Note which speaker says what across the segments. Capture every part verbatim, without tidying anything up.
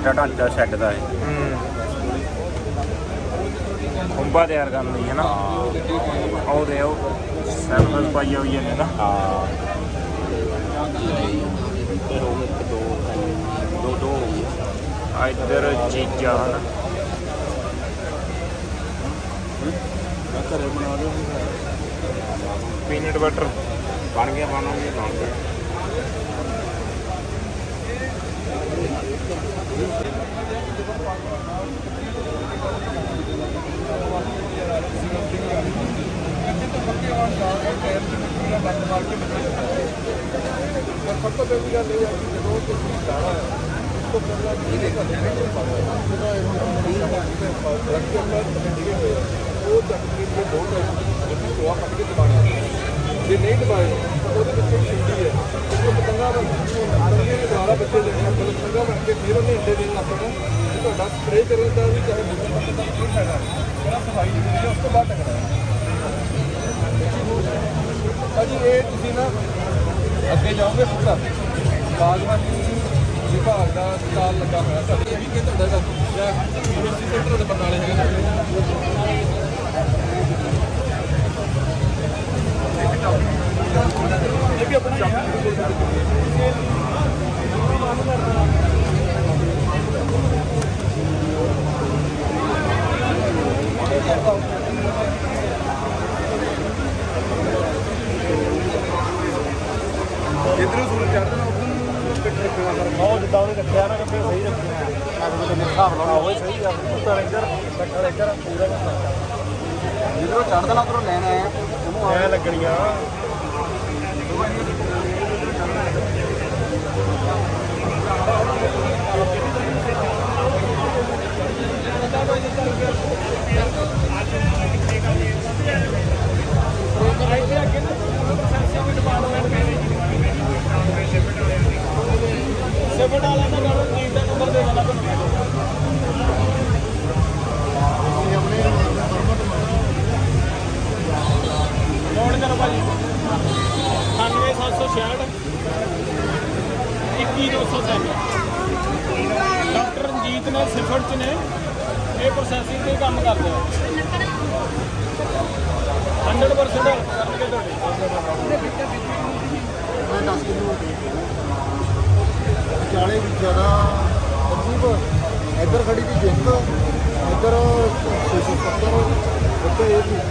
Speaker 1: ईटा ढांचा शैड का है खुंबा तैयार करने है ना और सैंपल पाई हुई है ना इधर चीज़ा है ना पीनट बटर बन गया बना गया बन गया
Speaker 2: जे नहीं दबाए तो छिंडी है पतंगा दुबारा बच्चे देने पतंगा बन के फिर उन्हें अंडे देने लग पड़े तो स्प्रे करने का भी चाहे पतंगा नहीं फायदा सफाई है उस तो बाद टकरा भाजी ये तुम ना अगे जाओगे सुखा बागवानी विभाग का स्टाल लगा हुआ ये भी कहते होता है यूनिवर्सिटी सेंटर के बरनाले है ये भी अपना इधर सूरज चढ़ना उधर पिट रखना और जिदा उन्हें रखा ना फिर सही रखना हिसाब ला वही सही है उत्तर इधर दक्षिण इधर पूरा जिधरों चढ़ देना उधरों लेना है ऐ लगनिया नोट करो भाजी अठानवे सत्त सौ छियाठ इक्की दो सौ सैंठ डॉक्टर रंजीत ने सिफर च ने ये प्रोसैसिंग से काम करते हैं हंड्रेड परसेंट हेल्प करके दस किलो चाले भी ज़्यादा अजीब इधर खड़ी थी जिंक इधर छे सौ सत्तर इधर ये भी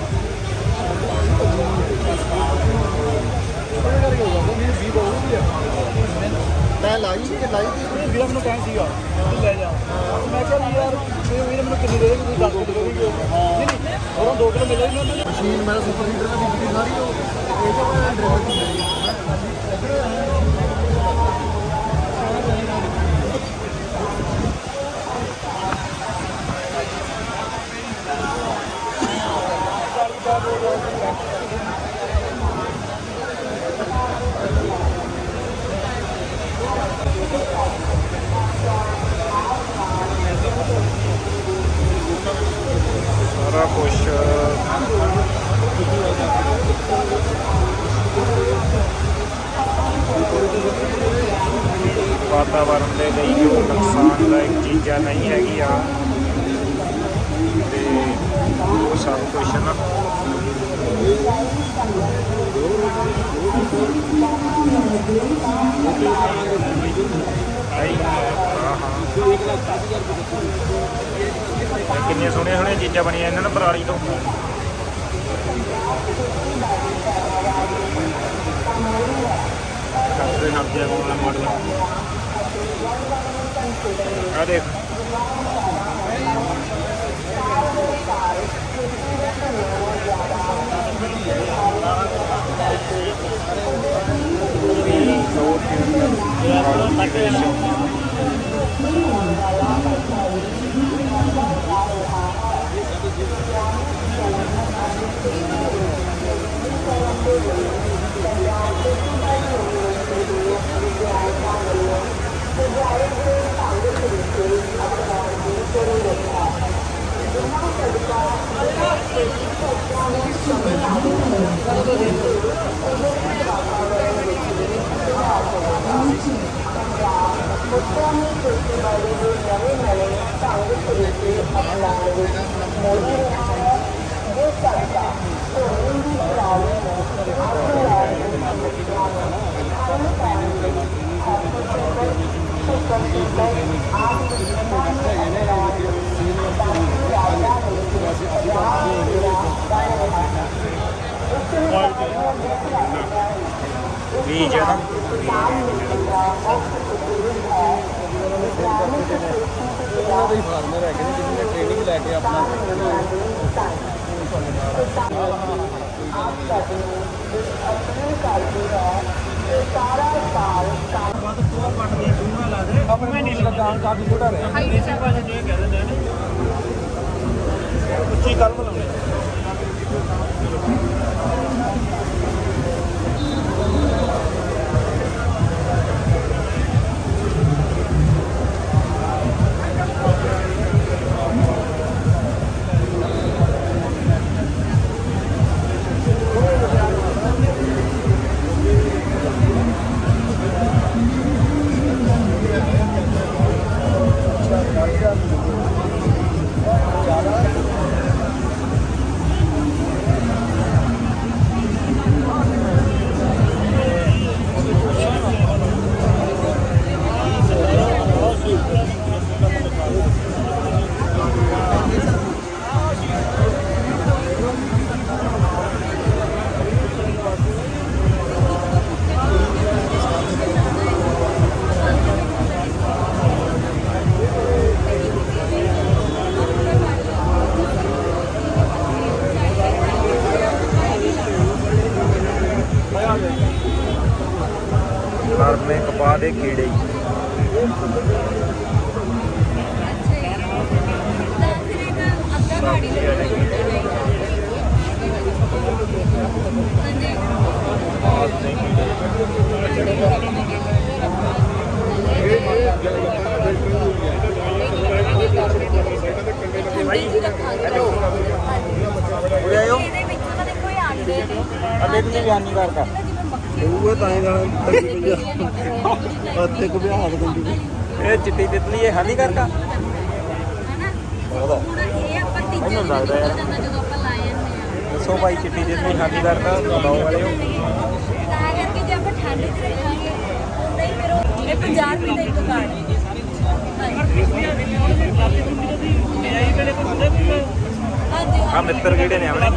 Speaker 2: मैं लाई लाई थी ਵੀਰ ਮੈਨੂੰ ਕਹਿਣ ਸੀਗਾ ਲੈ ਜਾ ਮੈਂ ਕਿਹਾ ਯਾਰ ਵੀਰ ਮੈਨੂੰ ਕਿੰਨੀ ਦੇ ਦੇਗੀ ਦਸ ਕਿਲੋ ਦੇਗੀ ਨਹੀਂ ਨਹੀਂ ਹੋਰਾਂ ਦੋ ਕਿਲੋ ਮਿਲੇ ਨਾ ਮਸ਼ੀਨ ਮੇਰਾ ਸੁਪਰ ਹੀਟਰ ਦੀ ਬਿਜਲੀ ਸਾਰੀ ਉਹ ਇਹ ਤਾਂ ਮੈਂ ਡਰਾਈਵਰ ਦੀ
Speaker 1: सारा कुछ वातावरण के लिए जो नुकसानदायक चीज़ा नहीं है वो सब कुछ ना कितनी सोहनिया सोहनिया चीज़ा बनिया इन्होंने पराली तो मॉडल आ देख बीज है ना
Speaker 2: फार्मर है जिन्होंने ट्रेनिंग लैके अपना काफी छोटा रहे कल बनाने
Speaker 1: में कपा दे कीड़े हानिकारक चिट्टी तितली है हानिकारक लगता है दसो भाई चिट्टी तितली हानिकारक बताओ वाले हाँ मित्र किहड़े ने अपने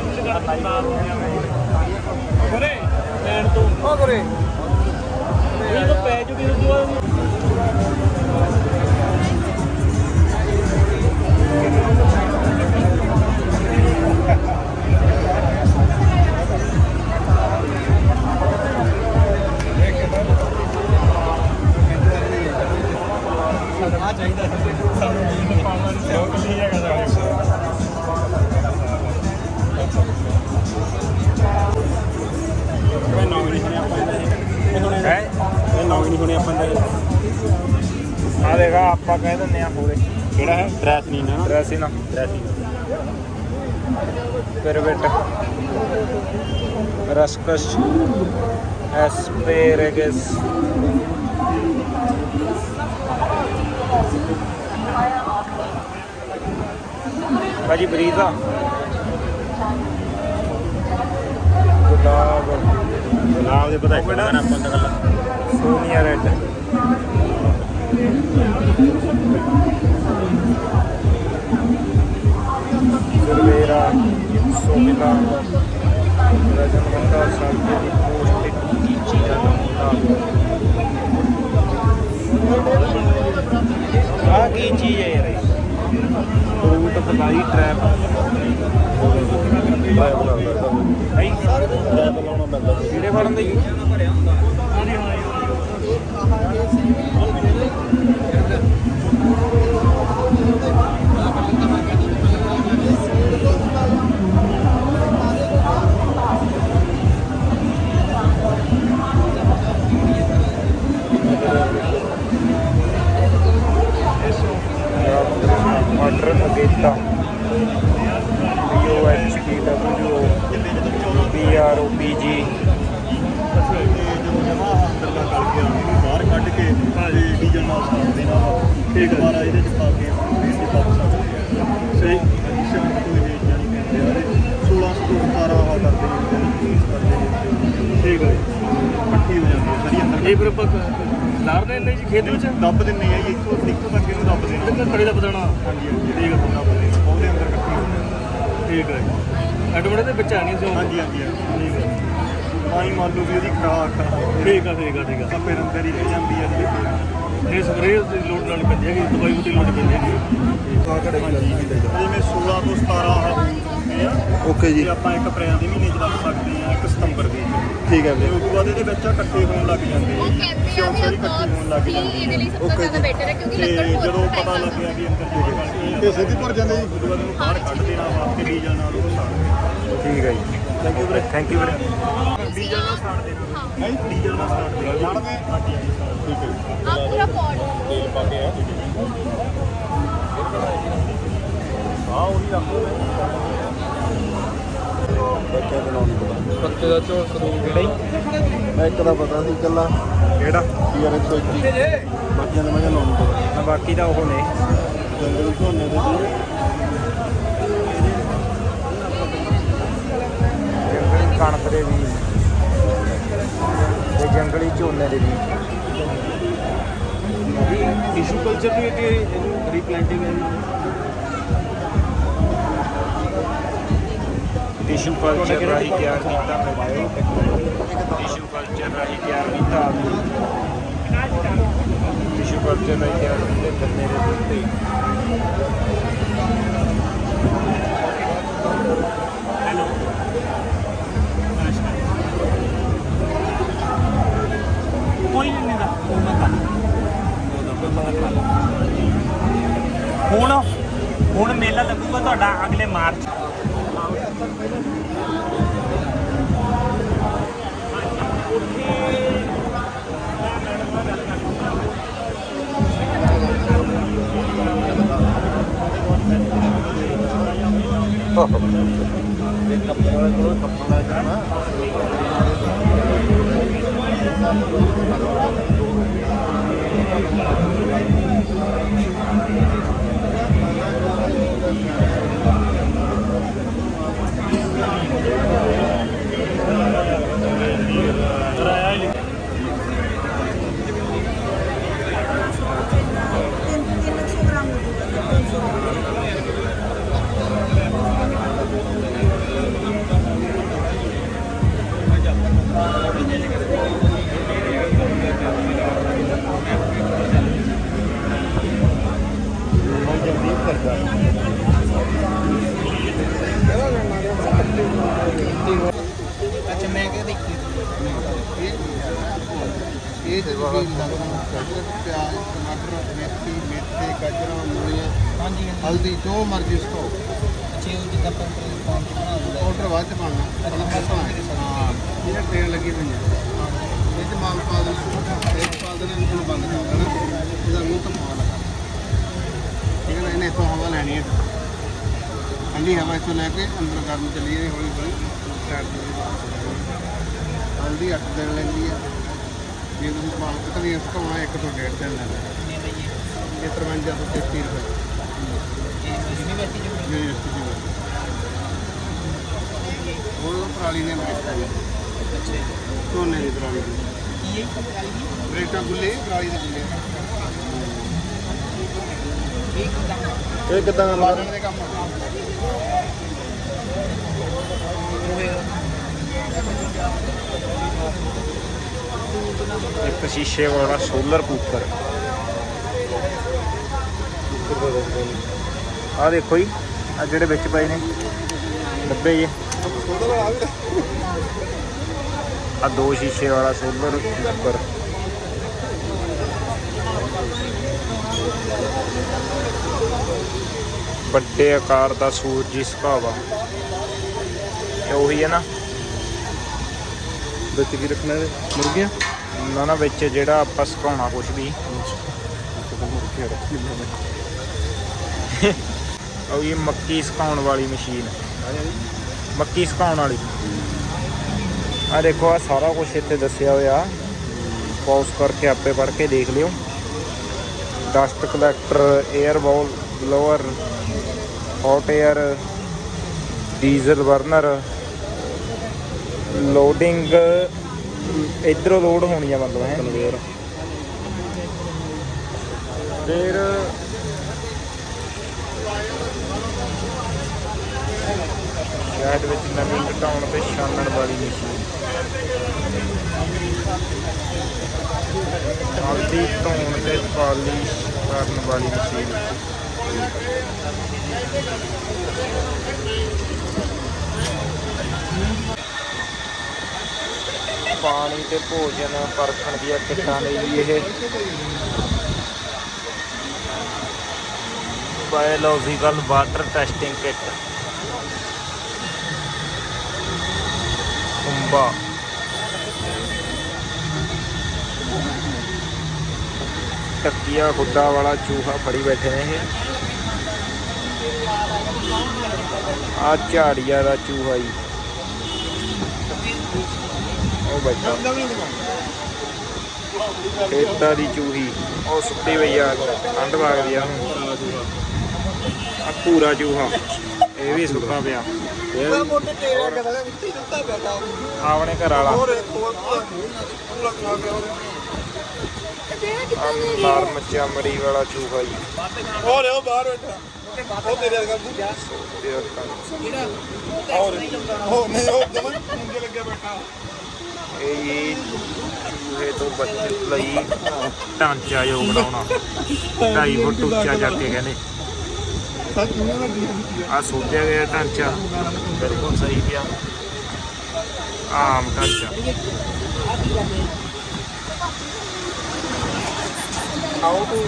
Speaker 1: आप कह दें पूरे है ड्रेसिन है ड्रेसिन ड्रेसिन पिरविट रस्कस एस्पेरेगस भाजी बरीजा गुलाब गुलाब दे पता Sonia red Silvera, Insomila, Rajanmanda, Salve di Poste, Tutti, Ah, che चीज है यार फ्रूट फलाई ट्रैप कीड़े फड़न दे मटर अगेता P O H P W P R O P G
Speaker 2: बाहर कट के डीजल
Speaker 1: ਕਰਦੇ ਨੇ यूज करते हैं
Speaker 2: ठीक है
Speaker 1: इकट्ठी हो जाती है सारी अंदर
Speaker 2: ये फिर ਆਪਾਂ ਲਾਰਦੇ ਨੇ ਜੀ ਖੇਤ ਵਿੱਚ
Speaker 1: ਦੱਬ ਦਿੰਦੇ ਆ ਜੀ ਇੱਥੋਂ ਇੱਥੋਂ ਤੱਕ ਇਹਨੂੰ ਦੱਬ ਦੇਣਾ
Speaker 2: ਕਿੰਨਾ ਖੜੀ ਦਾ ਬਦਲਣਾ
Speaker 1: ਹਾਂਜੀ ਹਾਂਜੀ
Speaker 2: ਠੀਕ ਹੈ
Speaker 1: ਦੱਬ ਦੇਣਾ ਉਹਦੇ ਅੰਦਰ ਇਕੱਠੀ ਹੋ ਜਾਂਦੀ
Speaker 2: ਠੀਕ ਹੈ ਐਡਵੜੇ ਦੇ ਵਿੱਚ ਆ ਨਹੀਂ ਸੀ
Speaker 1: ਹਾਂਜੀ ਹਾਂਜੀ ਹਾਂਜੀ
Speaker 2: ਠੀਕ ਹੈ
Speaker 1: ਤਾਂ ਹੀ ਮੰਨ ਲਓ ਵੀ ਉਹਦੀ ਖੁਰਾਕ
Speaker 2: ਠੀਕ ਆ ਠੀਕ ਆ ਠੀਕ ਆ
Speaker 1: ਫਿਰ ਅੰਦਰ ਹੀ ਰਹਿ ਜਾਂਦੀ ਹੈ ਜੀ
Speaker 2: ਇਹ ਸਪਰੇਅ ਦੀ ਲੋਡ ਨਾਲ ਪੈਂਦੀ ਹੈ ਕਿ ਦਵਾਈ ਬੂਟੀ ਲੋਡ ਪੈਂਦੀ ਹੈ
Speaker 1: ਆ ਘੜੇ ਜਿਵੇਂ ਸੋਲਾਂ ਤੋਂ ਸਤਾਰਾਂ ਆ ਹੁੰਦੇ ਆ
Speaker 3: ਓਕੇ ਜੀ
Speaker 1: ਤੇ ਆਪਾਂ ਇੱਕ ਅਪ੍ਰੈਲ ਦੇ ਮਹੀਨੇ ਚ ਲੱਗ ਸਕਦੇ ਆ ਇੱਕ ਸਤੰਬਰ ਦੇ
Speaker 3: ਠੀਕ ਹੈ
Speaker 1: ਤੇ
Speaker 3: ਵੀਰੇ
Speaker 1: ਉਸ ਤੋਂ ਬਾਅਦ ਇਹਦੇ ਵਿੱਚ ਇਕੱਠੇ ਹੋਣ ਲੱਗ ਜਾਂਦੇ
Speaker 4: ਉਹ ਕਹਿੰਦੇ ਆ ਵੀ
Speaker 1: ਇਕੱਠੇ ਹੋਣ ਲੱਗ ਜਾਂਦੇ
Speaker 4: ਇਹਦੇ ਲਈ ਸਭ ਤੋਂ ਜ਼ਿਆਦਾ ਬੈਟਰ ਹੈ ਕਿਉਂਕਿ
Speaker 1: ਤੇ
Speaker 4: ਲੱਕੜ ਬਹੁਤ
Speaker 1: ਜਦੋਂ
Speaker 4: time
Speaker 1: ਪਤਾ
Speaker 4: ਲਾਉਂਦੀ
Speaker 1: ਲੱਗਿਆ ਵੀ ਅੰਦਰ ਜਿਹੜੇ ਬਣ ਗਏ
Speaker 3: ਤੇ ਸਿੱਧੀ ਭਰ ਜਾਂਦੇ ਜੀ
Speaker 1: ਉਸ ਤੋਂ ਬਾਅਦ ਉਹਨੂੰ ਬਾਹਰ ਕੱਢ ਦੇਣਾ ਵਾਸਤੇ ਡੀਜ਼ਲ ਨਾਲ ਉਹਨੂੰ ਸਾੜ ਦੇਣਾ
Speaker 3: ਠੀਕ ਹੈ ਜੀ
Speaker 1: ਥੈਂਕ ਯੂ ਵੀਰੇ
Speaker 3: ਥੈਂਕ ਯੂ ਵੀਰੇ
Speaker 1: ਡੀਜ਼ਲ ਨਾਲ ਸਾੜ ਦੇਣਾ
Speaker 4: ਹਾਂ
Speaker 1: ਡੀਜ਼ਲ ਨਾਲ ਸਾੜ ਦੇਣਾ
Speaker 3: ਸਾੜਦੇ?
Speaker 1: ਹਾਂਜੀ ਹਾਂਜੀ
Speaker 3: ਠੀਕ ਹੈ
Speaker 4: ਆ ਪੂਰਾ ਪੌਟ
Speaker 3: ਤੇਲ ਪਾ ਕੇ ਆ
Speaker 1: ਹਾਂ ਉਹੀ ਰੱਖੋ
Speaker 3: ਬੱਚਾ ਬਣਾਉਣ ਨੂੰ ਪਤਾ
Speaker 2: ਪੱਤੇ ਦਾ ਝੋਲ ਸਰੂਪ
Speaker 1: ਕਿਹੜਾ ਹੀ
Speaker 3: ਮੈਂ ਇੱਕ ਦਾ ਪਤਾ ਸੀ ਇਕੱਲਾ
Speaker 1: ਕਿਹੜਾ
Speaker 3: ਪੀ ਆਰ ਇੱਕ ਸੌ ਇੱਕੀ ਬਾਕੀਆਂ ਦਾ ਮੈਂ ਲਾਉਣ ਨੂੰ ਪਤਾ
Speaker 1: ਬਾਕੀ ਤਾਂ ਉਹ ਨੇ
Speaker 3: ਜੰਗਲ ਝੋਨੇ ਦੇ ਜੀ
Speaker 1: ਜੰਗਲੀ ਕਣਕ ਦੇ ਵੀ ਤੇ ਜੰਗਲੀ ਝੋਨੇ ਦੇ ਵੀ
Speaker 2: ਟਿਸ਼ੂ ਕਲਚਰ ਵੀ ਕਿ ਇਹਨੂੰ ਰੀਪਲਾਂਟਿੰਗ ਹੈ
Speaker 1: ਟਿਸ਼ੂ ਕਲਚਰ ਰਾਹੀਂ ਤਿਆਰ ਕੀਤਾ ਹੋਇਆ ਟਿਸ਼ੂ ਕਲਚਰ ਰਾਹੀਂ ਤਿਆਰ ਕੀਤਾ ਟਿਸ਼ੂ ਕਲਚਰ ਰਾਹੀਂ ਤਿਆਰ ਕੀਤੇ ਗੰਨੇ ਦੇ ਬੂਟੇ
Speaker 5: ਕੋਈ ਨਹੀਂ ਦਾ ਹੁਣ ਹੁਣ ਮੇਲਾ ਲੱਗੂਗਾ ਤੁਹਾਡਾ ਅਗਲੇ ਮਾਰਚ
Speaker 3: ਕੱਪੜਾ ਕੋਲ ਕੱਪੜਾ ਜਾਣਾ
Speaker 5: ਅੱਛਾ ਮੈਂ ਕਿਹਾ ਦੇਖੀ
Speaker 3: ਇਹ ਜਿਹੜਾ ਪਿਆਜ਼ ਟਮਾਟਰ ਮੇਥੀ ਮੇਥੇ ਗਾਜਰਾਂ ਮੂਲੀਆਂ
Speaker 5: ਹਾਂਜੀ
Speaker 3: ਹਲਦੀ ਜੋ ਮਰਜ਼ੀ ਸਟੋ
Speaker 5: ਅੱਛੇ ਉਹ ਜਿੱਦਾਂ ਪੰਪਰ ਪਹੁੰਚ ਬਣਾ ਦਿੰਦਾ
Speaker 3: ਪਾਊਡਰ ਬਾਅਦ ਚ ਪਾਉਣਾ ਪਹਿਲਾਂ ਪਾਉਣਾ ਹਾਂ ਇਹ ਟ੍ਰੇਨ ਲੱਗੀ ਪਈ ਹੈ ਇਹ ਚ ਮਾਲ ਪਾ ਦੇ ਇਹ ਪਾ ਦੇ ਇਹਨੂੰ ਬੰਦ ਕਰ ਦੇਣਾ ਇਹਦਾ ਮੂੰਹ ਤੋਂ ਪਾ ਲਗਾ ਠੀਕ ਹੈ ਨਾ ਇਹਨੇ ਇੱਥੋਂ ਹਵਾ ਲੈਣੀ ਹੈ ਠੰਡੀ ਹਵਾ ਇੱਥੋਂ ਲੈ ਕੇ ਅੰਦਰ ਗਰਮ ਚਲੀ ਜਾਣੀ ਹੌਲੀ ਹੌਲੀ ਸਾਈਡ ਤੇ ਹਲਦੀ ਅੱਠ ਦਿਨ ਲੈਂਦੀ ਹੈ ਜੇ ਤੁਸੀਂ ਮਾਲ ਕਟਣੀ ਸੁਕਾਉਣਾ ਇੱਕ ਤੋਂ ਡੇਢ ਦਿਨ ਲੈਂਦਾ ਇਹ ਤਰਵੰਜਾ ਤੋਂ ਤੇਤੀ ਰੁਪਏ
Speaker 5: ਯੂਨੀਵਰਸਿਟੀ ਚ
Speaker 3: ਯੂਨੀਵਰਸਿਟੀ ਉਹ ਪਰਾਲੀ ਨੇ ਬਰੇਟਾਂ ਨੇ ਝੋਨੇ ਦੀ ਪਰਾਲੀ ਦੀ
Speaker 5: ਕੀ ਹੈ ਪਰਾਲੀ ਦੀ
Speaker 3: ਬਰੇਟਾਂ ਗੁੱਲੇ ਪਰਾਲੀ ਦੇ ਗੁੱਲੇ
Speaker 5: ਇਹ ਕਿੱਦਾਂ
Speaker 3: ਇਹ ਕਿਦਾਂ ਦਾ ਬਾਦਣ ਦੇ ਕੰਮ
Speaker 1: ਇੱਕ ਸ਼ੀਸ਼ੇ ਵਾਲਾ ਸੋਲਰ ਕੁੱਕਰ ਆ ਦੇਖੋ ਜੀ ਆ ਜਿਹੜੇ ਵਿੱਚ ਪਏ ਨੇ ਡੱਬੇ ਜੇ ਆ ਦੋ ਸ਼ੀਸ਼ੇ ਵਾਲਾ ਸੋਲਰ ਕੁੱਕਰ ਵੱਡੇ ਆਕਾਰ ਦਾ ਸੂਰਜੀ ਸੁਭਾਵਾ ਇਹ ਉਹੀ ਹੈ ਨਾ
Speaker 3: ਵਿੱਚ ਕੀ ਰੱਖਣਾ ਹੈ ਮੁਰਗੀਆਂ
Speaker 1: ਨਾ ਨਾ ਵਿੱਚ ਜਿਹੜਾ ਆਪਾਂ ਸੁਕਾਉਣਾ ਕੁਛ ਵੀ ਉਹ ਇਹ ਮੱਕੀ ਸੁਕਾਉਣ ਵਾਲੀ ਮਸ਼ੀਨ ਮੱਕੀ ਸੁਕਾਉਣ ਵਾਲੀ ਆ ਦੇਖੋ ਆ ਸਾਰਾ ਕੁਝ ਇੱਥੇ ਦੱਸਿਆ ਹੋਇਆ ਪੌਜ਼ ਕਰਕੇ ਆਪੇ ਪੜ੍ਹ ਕੇ ਦੇਖ ਲਿਓ dust collector air ball blower hot air diesel burner loading ਇਧਰੋਂ ਲੋਡ ਹੋਣੀ ਆ ਮਤਲਬ ਹੈ ਕਨਵੇਅਰ। ਫਿਰ ਸ਼ਾਇਦ ਵਿੱਚ ਨਵੀਂ ਘਟਾਉਣ ਤੇ ਛਾਨਣ ਵਾਲੀ ਮਸ਼ੀਨ, ਹਲਦੀ ਧੋਣ ਤੇ ਪਾਲਿਸ਼ ਕਰਨ ਵਾਲੀ ਮਸ਼ੀਨ। ਪਾਣੀ ਤੇ ਭੋਜਨ ਪਰਖਣ ਦੀਆਂ ਕਿੱਟਾਂ ਨੇ ਜੀ ਇਹ। ਬਾਇਓਲੋਜੀਕਲ ਵਾਟਰ ਟੈਸਟਿੰਗ ਕਿੱਟ, ਕੁੰਬਾ, ਟੱਕੀਆ ਖੁੱਡਾ ਵਾਲਾ ਚੂਹਾ ਫੜੀ ਬੈਠੇ ਨੇ ਇਹ। ਆ ਝਾੜੀਆ ਦਾ ਚੂਹਾ ਜੀ, ਉਹ ਬੈਠਾ। ਖੇਤਾਂ ਦੀ ਚੂਹੀ ਉਹ ਸੁੱਤੀ ਪਈ ਆ, ਠੰਡ ਲੱਗਦੀ ਆ ਉਹਨੂੰ। ਆ ਭੂਰਾ ਚੂਹਾ ਇਹ ਵੀ ਸੁੱਤਾ ਪਿਆ, ਆਪਣੇ ਘਰ ਵਾਲਾ। ਨਰਮ ਚਮੜੀ ਵਾਲਾ ਚੂਹਾ ਜੀ,
Speaker 2: ਹੋ ਰਿਹਾ ਬਾਹਰ ਬੈਠਾ, ਉਹ ਤੇਰੇ ਵਰਗਾ ਹੋਰ ਹੋ ਨਹੀਂ ਉਹ ਦਮਨ ਮੁੰਡੇ ਲੱਗਿਆ ਬੈਠਾ।
Speaker 1: ਇਹ ਚੂਹੇ ਤੋਂ ਬਚਤ ਲਈ ਢਾਂਚਾ ਜੋ ਬਣਾਉਣਾ, ਢਾਈ ਫੁੱਟ ਉੱਚਾ ਜਾ ਕੇ ਕਹਿੰਦੇ ਆ ਸੋਚਿਆ ਗਿਆ ਢਾਂਚਾ, ਬਿਲਕੁਲ ਸਹੀ ਗਿਆ। ਆਮ ਢਾਂਚਾ ਆਓ ਤੂੰ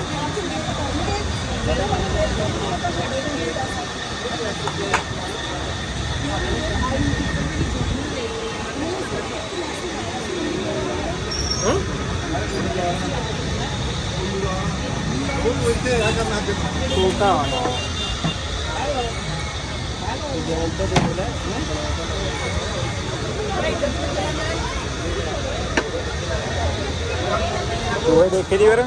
Speaker 1: छोटा चूहे देखे जी फिर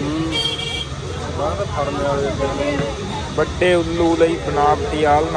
Speaker 1: ਵੱਡੇ ਉੱਲੂ ਲਈ ਬਨਾਵਟੀ ਆਲਣਾ।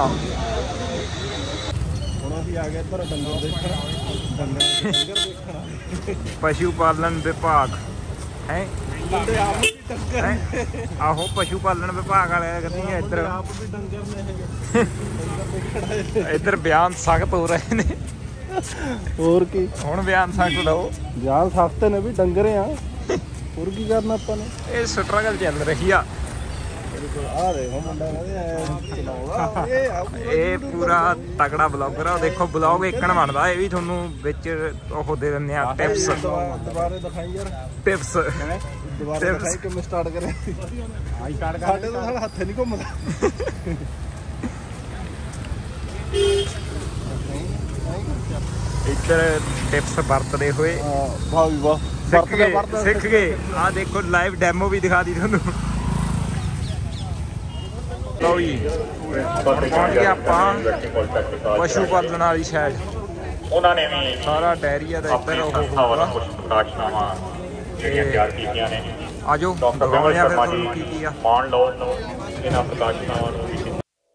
Speaker 2: ਹੁਣ ਅਸੀਂ ਆ ਗਏ ਇੱਧਰ ਡੰਗਰ ਦੇਖਣ, ਡੰਗਰ ਡੰਗਰ ਦੇਖਣਾ।
Speaker 1: ਪਸ਼ੂ ਪਾਲਣ ਵਿਭਾਗ ਹੈ
Speaker 2: ਮੁੰਡੇ ਆਪ ਵੀ ਡੰਗਰ ਨੇ।
Speaker 1: ਆਹੋ ਪਸ਼ੂ ਪਾਲਣ ਵਿਭਾਗ ਵਾਲੇ ਕਹਿੰਦੇ ਆ ਇੱਧਰ
Speaker 2: ਆਪ ਵੀ ਡੰਗਰ ਨੇ ਇਹ।
Speaker 1: ਇੱਧਰ ਬਿਆਨ ਸਖਤ ਹੋ ਰਹੇ ਨੇ।
Speaker 2: ਹੋਰ ਕੀ,
Speaker 1: ਹੁਣ ਬਿਆਨ ਸਖਤ ਲਓ।
Speaker 2: ਜਾਨ ਸਖਤ ਨੇ ਵੀ ਡੰਗਰ ਆ, ਹੋਰ ਕੀ ਕਰਨਾ ਆਪਾਂ ਨੇ।
Speaker 1: ਇਹ ਸਟਰਗਲ ਚੱਲ ਰਹੀ ਆ।
Speaker 2: ਆ ਦੇਖੋ ਮੁੰਡਾ ਚਲਾਉਂਦਾ,
Speaker 1: ਇਹ ਪੂਰਾ ਤਕੜਾ ਬਲੌਗਰ ਆ। ਦੇਖੋ ਬਲੌਗ ਇੱਕਣ ਬਣਦਾ, ਇਹ ਵੀ ਤੁਹਾਨੂੰ ਵਿੱਚ ਉਹ ਦੇ ਦਿੰਦੇ ਆ ਟਿਪਸ।
Speaker 2: ਦੁਬਾਰੇ ਦਿਖਾਈ ਯਾਰ
Speaker 1: ਟਿਪਸ
Speaker 2: ਦੁਬਾਰੇ ਦਿਖਾਈ ਕਿਵੇਂ ਸਟਾਰਟ ਕਰੇ। ਸਾਡੇ ਤਾਂ ਸਾਡਾ ਹੱਥ ਨਹੀਂ ਘੁੰਮਦਾ।
Speaker 1: ਇੱਧਰ ਟਿਪਸ ਵਰਤਦੇ ਹੋਏ
Speaker 2: ਵਾਹ ਵੀ ਵਾਹ,
Speaker 1: ਸਿੱਖ ਗਏ ਸਿੱਖ ਗਏ। ਆਹ ਦੇਖੋ ਲਾਈਵ ਡੈਮੋ ਵੀ ਦਿਖਾ ਦੀ ਤੁਹਾਨੂੰ। ਲਓ ਜੀ ਪਹੁੰਚ ਗਏ ਆਪਾਂ ਪਸ਼ੂ ਪਾਲਣ ਵਾਲੀ ਸਾਈਡ।
Speaker 6: ਉਹਨਾਂ ਨੇ ਵੀ
Speaker 1: ਸਾਰਾ ਡੈਰੀਆ ਦਾ ਇੱਧਰ ਉਹ ਹੋਊਗਾ।
Speaker 6: ਕੁਝ ਪ੍ਰਕਾਸ਼ਨਾਵਾਂ ਜਿਹੜੀਆਂ ਤਿਆਰ ਕੀਤੀਆਂ ਨੇ।
Speaker 1: ਆਜੋ
Speaker 6: ਡਾਕਟਰ
Speaker 1: ਦਿਖਾਉਂਦੇ ਆ ਫਿਰ
Speaker 6: ਸ਼ਰਮਾ
Speaker 1: ਤੁਹਾਨੂੰ
Speaker 6: ਜੀ
Speaker 1: ਕੀ ਕੀ ਆ।
Speaker 6: ਮਾਣ ਲਓ ਇਹਨਾਂ ਪ੍ਰਕਾਸ਼ਨਾਵਾਂ ਨੂੰ ਵੀ।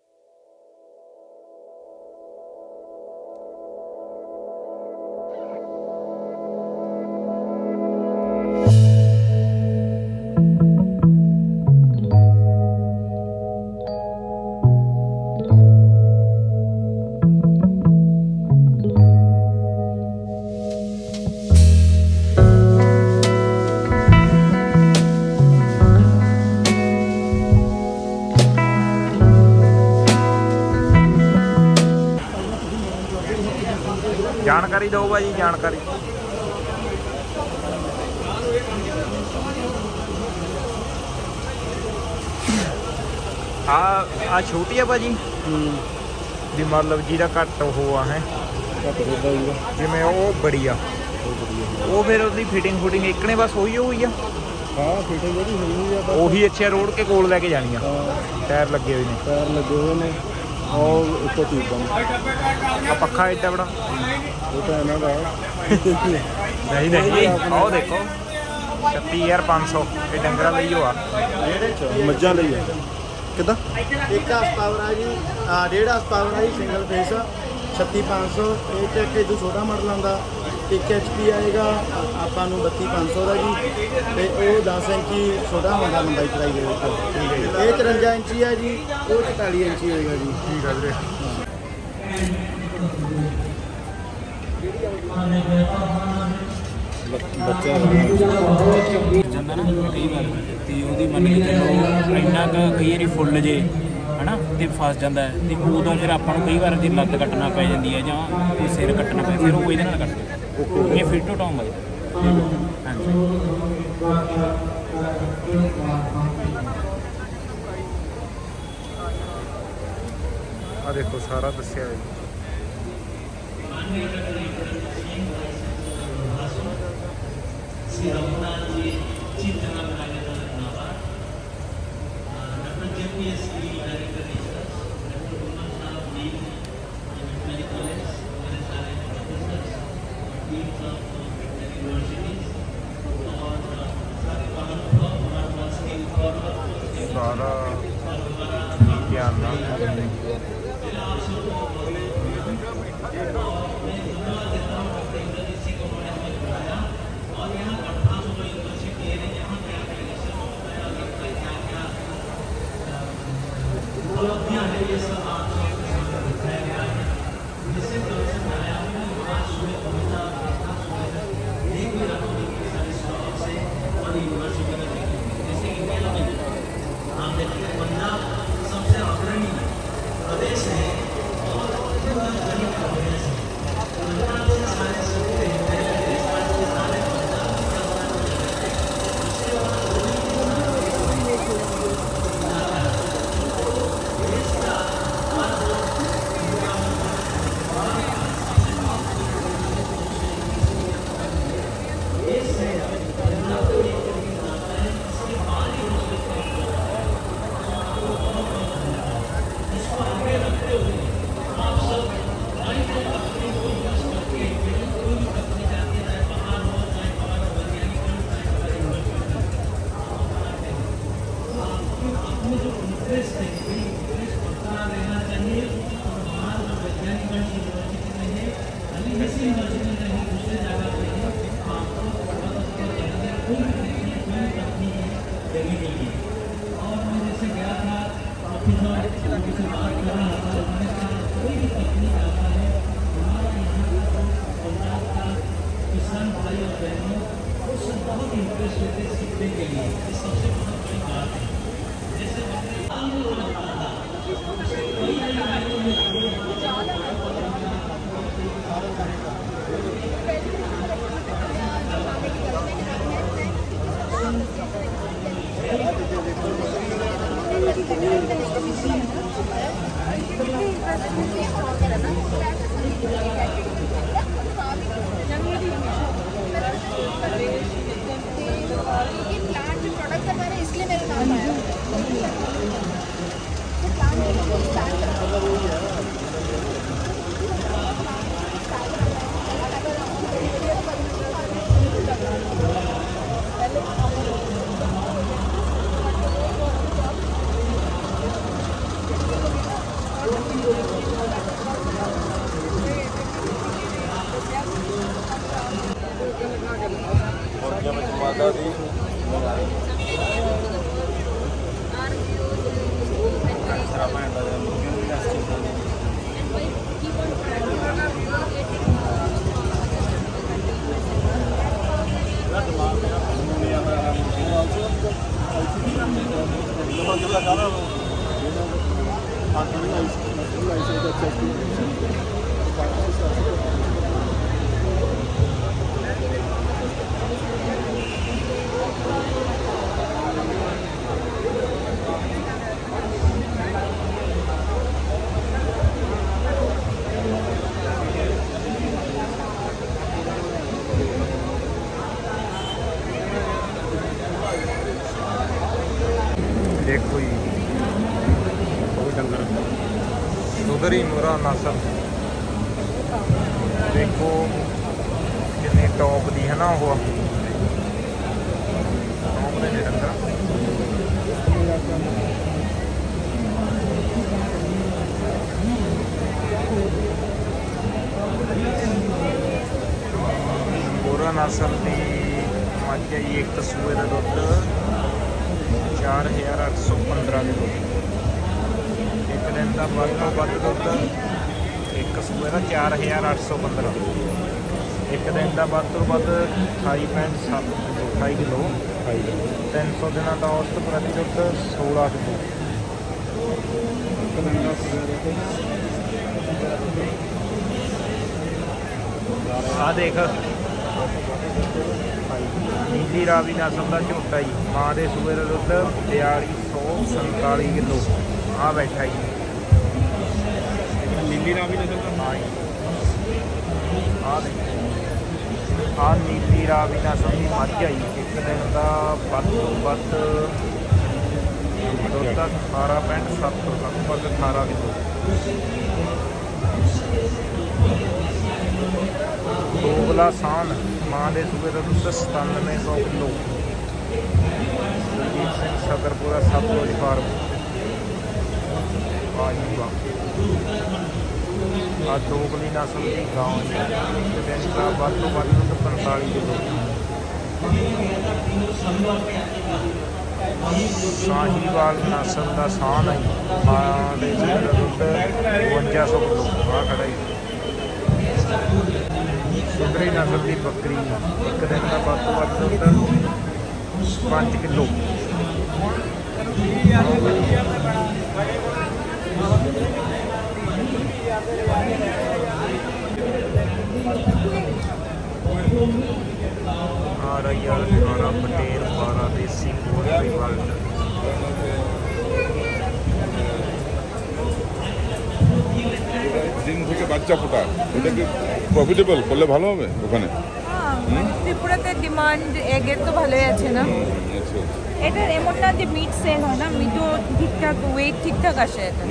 Speaker 1: ਜਾਣਕਾਰੀ ਦਿਓ ਭਾਜੀ, ਜਾਣਕਾਰੀ। ਆ ਆ ਛੋਟੀ ਆ ਭਾਜੀ ਵੀ ਮਤਲਬ ਜਿਹਦਾ ਘੱਟ ਉਹ ਆ ਹੈ, ਜਿਵੇਂ ਉਹ ਬੜੀ ਆ ਉਹ ਫਿਰ ਉਹਦੀ ਫਿਟਿੰਗ ਫੁਟਿੰਗ ਇੱਕਨੇ ਬਸ ਹੋਈ ਹੋਈ ਆ।
Speaker 2: ਹਾਂ ਫਿਟਿੰਗ ਉਹਦੀ ਹੋਈ ਹੋਈ ਆ,
Speaker 1: ਉਹੀ ਅੱਛਾ ਰੋਡ ਕੇ ਕੋਲ ਲੈ ਕੇ ਜਾਣੀ ਆ। ਟਾਇਰ ਲੱਗੇ ਹੋਏ ਨੇ,
Speaker 2: ਟਾਇਰ ਲੱਗੇ ਹੋਏ ਨੇ। ਉਹ ਉੱਤੋਂ ਟੀਪਾਂ
Speaker 1: ਆ ਪੱਖਾ ਏਡਾ ਬੜਾ
Speaker 2: ਉਹ ਤਾਂ ਇਹਨਾਂ ਦਾ
Speaker 1: ਨਹੀਂ ਨਹੀਂ ਆਹ ਦੇਖੋ ਛੱਤੀ ਹਜ਼ਾਰ ਪੰਜ ਸੌ ਇਹ ਡੰਗਰਾਂ ਲਈ ਉਹ ਆ।
Speaker 2: ਮੱਝਾਂ ਲਈ ਆ। ਕਿੱਦਾਂ
Speaker 3: ਇੱਕ ਹਾਸ ਪਾਵਰ ਆ ਜੀ, ਡੇਢ ਹਾਸ ਪਾਵਰ ਆ ਜੀ ਸਿੰਗਲ ਫੇਸ, छत्ती पाँच सौ एक एक इदू छोटा मॉडल आता एक एच पी आएगा ਆਪਾਂ ਨੂੰ बत्ती पाँच सौ का जी ਤੇ ਉਹ दस इंची छोटा ਹੁੰਦਾ ਲੰਬਾਈ ਚੜਾਈ ਦੇ ਵਿੱਚ ਇਹ चौवन इंची है जी वो चौतालीस इंची होएगा जी
Speaker 1: ठीक है ਵੀਰੇ
Speaker 3: ਬੱਚਾ
Speaker 5: ਜਾਂਦਾ ਨਾ ਕਈ ਵਾਰ ਤੇ ਉਹਦੀ ਮੰਨ ਕੇ ਚੱਲੋ ਇੰਨਾ ਕੁ ਕਈ ਵਾਰੀ ਫੁੱਲ ਜੇ ਹਨਾ ਤੇ ਫਸ ਜਾਂਦਾ ਹੈ ਤੇ ਉਦੋਂ ਫਿਰ ਆਪਾਂ ਨੂੰ ਕਈ ਵਾਰ ਦੀ ਲੱਤ ਕੱਟਣਾ ਪੈ ਜਾਂਦੀ ਹੈ ਜਾਂ ਕੋਈ ਸਿਰ ਕੱਟਣਾ ਪੈ ਫਿਰ ਉਹ ਇਹਦੇ ਨਾਲ ਕੱਟਦੇ ਇਹ ਫਿੱਟ ਟੋਮ ਹੈ ਹਾਂਜੀ
Speaker 1: ਆ ਦੇਖੋ ਸਾਰਾ ਦੱਸਿਆ ਹੈ सारा ध्यान
Speaker 4: प्लांट जो प्रोडक्ट करवा रहे हैं इसलिए मेरा नाम आया
Speaker 1: देखो जी उधर ही मुरा नस्ल देखो कितनी टॉप दी है ना वो टॉप दे ने डंगर ਨਸਲ ਦੀ ਮੱਝ ਹੈ ਜੀ। ਇੱਕ ਸੂਏ ਦਾ ਦੁੱਧ ਚਾਰ ਹਜ਼ਾਰ ਅੱਠ ਸੌ ਪੰਦਰਾਂ ਕਿਲੋ। ਇੱਕ ਦਿਨ ਦਾ ਵੱਧ ਤੋਂ ਵੱਧ ਦੁੱਧ ਇੱਕ ਸੂਏ ਦਾ ਚਾਰ ਹਜ਼ਾਰ ਅੱਠ ਸੌ ਪੰਦਰਾਂ। ਇੱਕ ਦਿਨ ਦਾ ਵੱਧ ਤੋਂ ਵੱਧ ਅਠਾਈ ਪੁਆਇੰਟ ਸੱਤ ਅਠਾਈ ਕਿਲੋ। ਤਿੰਨ ਸੌ ਦਿਨਾਂ ਦਾ ਔਸਤ ਪ੍ਰਤੀ ਦੁੱਧ ਸੋਲਾਂ ਕਿਲੋ। ਇੱਕ ਦਿਨ ਦਾ ਆ ਦੇਖ ਨੀਲੀ ਰਾਵੀ ਨਸਲ ਦਾ ਝੋਟਾ ਜੀ। ਮਾਂ ਦੇ ਸੂਏ ਦਾ ਦੁੱਧ ਬਿਆਲੀ ਸੌ ਸੰਤਾਲੀ ਕਿਲੋ। ਆ ਬੈਠਾ ਜੀ ਨੀਲੀ ਰਾਵੀ ਨਸਲ ਦਾ। ਹਾਂ ਜੀ ਆ ਦੇਖ ਆ ਨੀਲੀ ਰਾਵੀ ਨਸਲ ਦੀ ਮੱਝ ਆਈ। ਇੱਕ ਦਿਨ ਦਾ ਵੱਧ ਤੋਂ ਵੱਧ ਦੁੱਧ ਅਠਾਰਾਂ ਪੁਆਇੰਟ ਸੱਤ ਲਗਭਗ ਅਠਾਰਾਂ ਕਿਲੋ। ਦੋਗਲਾ ਸਾਨ ਮਾਂ ਦੇ ਸੂਏ ਦਾ ਦੁੱਧ ਸਤਾਨਵੇਂ ਸੌ ਕਿਲੋ। ਦਲਜੀਤ ਸਿੰਘ ਸਦਰਪੁਰਾ ਸਤਲੁਜ ਫਾਰਮ। ਆ ਜੀ ਵਾਹ ਆ ਦੋਗਲੀ ਨਸਲ ਦੀ ਗਾਂ। ਇੱਕ ਦਿਨ ਦਾ ਵੱਧ ਤੋਂ ਵੱਧ ਦੁੱਧ ਪੰਤਾਲੀ ਕਿਲੋ। ਸਾਹੀਵਾਲ ਨਸਲ ਦਾ ਸਾਨ ਹੈ। ਮਾਂ ਦੇ ਸੂਏ ਦਾ ਦੁੱਧ ਬਵੰਜਾ ਸੌ ਕਿਲੋ। ਆ ਖੜਾ ਜੀ ਸੁੰਦਰੀ ਨਸਲ ਦੀ ਬੱਕਰੀ। ਇੱਕ ਦਿਨ ਦਾ ਵੱਧ ਤੋਂ ਵੱਧ ਦੁੱਧ ਪੰਜ ਕਿਲੋ। ਆ ਰਹੀ ਆ ਅਠਾਰਾਂ ਪਟੇਲ ਬਾਰਾਂ ਦੇਸੀ ਪੋਲਟਰੀ ਵਰਲਡ।
Speaker 7: দিন থেকে বাচ্চা ফোটা এটা কি প্রফিটেবল করলে ভালো হবে ওখানে?
Speaker 4: হ্যাঁ মানে ত্রিপুরাতে ডিমান্ড এগের তো ভালোই আছে না।
Speaker 7: আচ্ছা
Speaker 4: এটার এমন না যে মিট সেল হয় না, মিটও ঠিকঠাক ওয়েট ঠিকঠাক আসে এটা।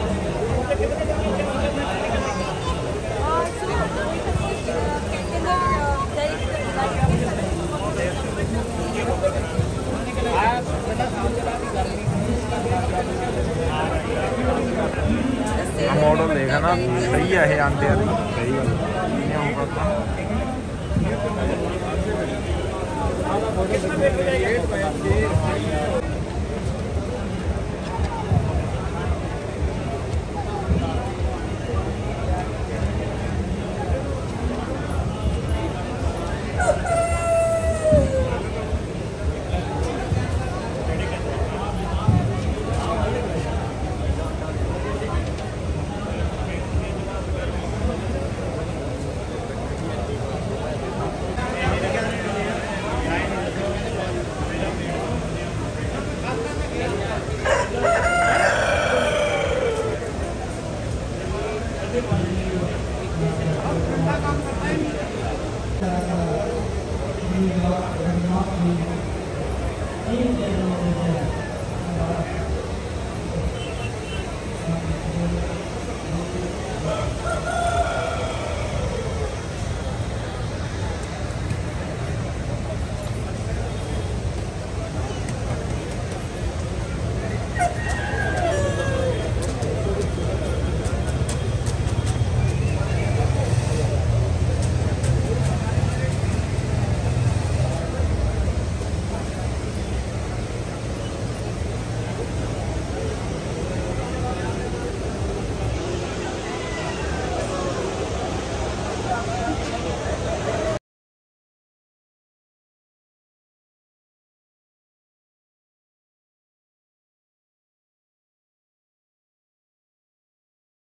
Speaker 1: मॉडल देखा ना सही है ये आंटे वाली। सही है ये होगा था